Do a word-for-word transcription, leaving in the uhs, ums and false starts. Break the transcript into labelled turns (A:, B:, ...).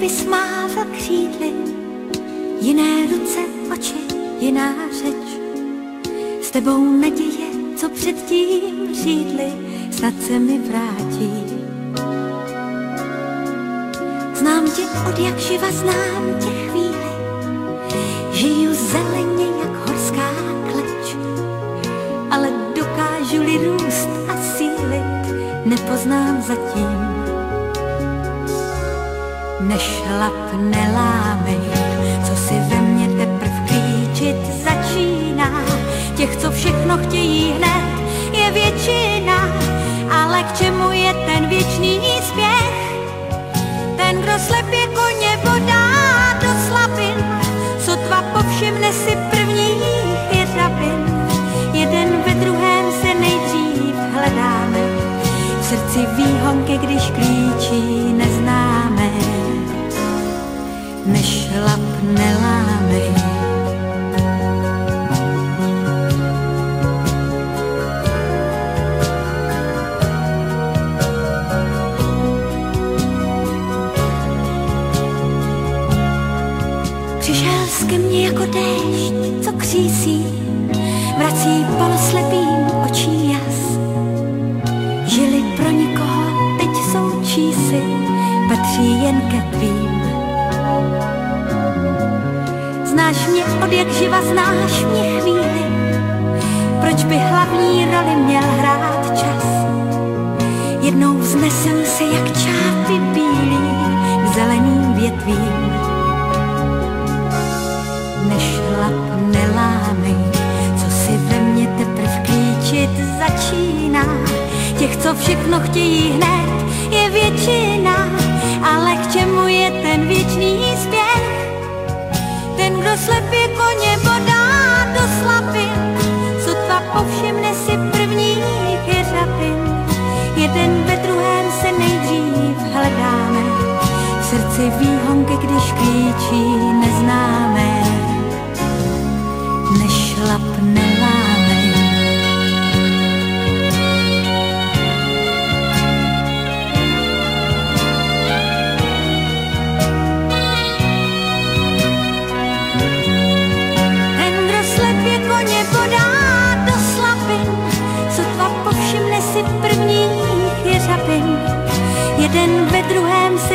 A: bys mával křídly, jiné ruce, oči, jiná řeč. S tebou naděje, co předtím řídly, snad se mi vrátí. Znám tě od jak živa, znám tě chvíli, žiju zeleně jak horská kleč, ale dokážu-li růst a sílit, nepoznám zatím. Nešlap, nelámej, co si ve mně teprv klíčit začíná. Těch, co všechno chtějí hned, je většina, ale k čemu je ten věčný spěch? Ten, kdo slepě koně bodá do slabin, sotva povšimne si prvních jeřabin. Jeden ve druhém se nejdřív hledáme, v srdci výhonky, když klíčí neznáme. Nešlap, nelámej. Přišel jsi ke mně jako déšť, co křísí, vrací poloslepým očím jas. Žili pro nikoho, teď jsou čísi, patří jen ke tvým. Znáš mě od jak živa, znáš mě chvíli, proč by hlavní roli měl hrát čas? Jednou vznesem se jak čápy bílý k zeleným větvím. Nešlap, nelámej, co si ve mně teprv klíčit začíná. Těch, co všechno chtějí hned, je většina, ale k čemu je ten věčný spěch? Ten, kdo slepě koně bodá do slabin, sotva povšimne si prvních jeřabin. Jeden ve druhém se nejdřív hledáme, v srdci výhonky, když klíčí neznáme. Nešlap, nelámej. Ten, kdo slepě koně bodá do slabin, sotva povšimne si prvních jeřabin. Jeden ve druhém se